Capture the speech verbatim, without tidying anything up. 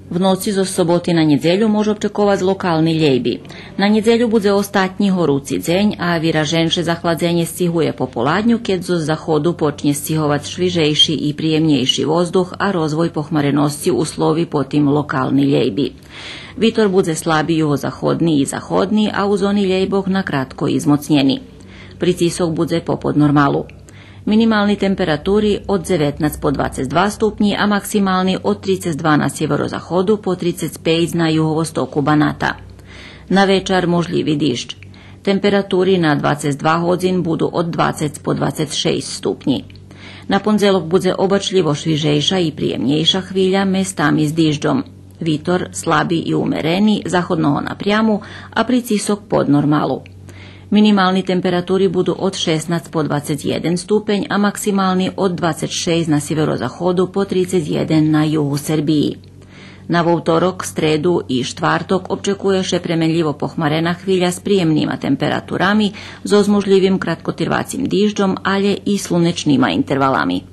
V noci zo soboty na nedzeľu môže očakovať lokálny ljejby. Na nedzeľu bude ostatní horúci deň a vyraženšie zachladzenie stihuje po poladňu, keď zo zachodu počne stihovať švižejší i príjemnejší vozduch a rozvoj pochmarenosti usloví potom lokálny ljejby. Vitor bude slabý juhozachodný i zachodný a u zóni ljejboch na krátko izmocnjeni. Pritisok bude popod normalu. Minimálne temperatúry od devätnásť po dvadsaťdva stupni a maximálny od tridsaťdva na severozachodu po tridsaťpäť na juhovostoku Banata. Na večer možlivý dišť. Temperatúry na dvadsaťdva hodín budú od dvadsať po dvadsaťšesť stupni. Na pondelok bude obačlivo švižejša i príjemnejša chvíľa mestami s dižďom. Vitor slabý i umerený, zachodného napriamu a pritisok pod normálu. Minimálne temperatúry budú od šestnásť po dvadsaťjeden stupeň a maximálny od dvadsaťšesť na severozachodu po tridsaťjeden na juhu Srbiji. Na vovtorok, stredu i štvrtok očekuje še premenljivo pohmarená chvíľa s príjemnýma temperatúrami, so zmožljivým kratkotrvacím dižďom, ale i slunečnýma intervalami.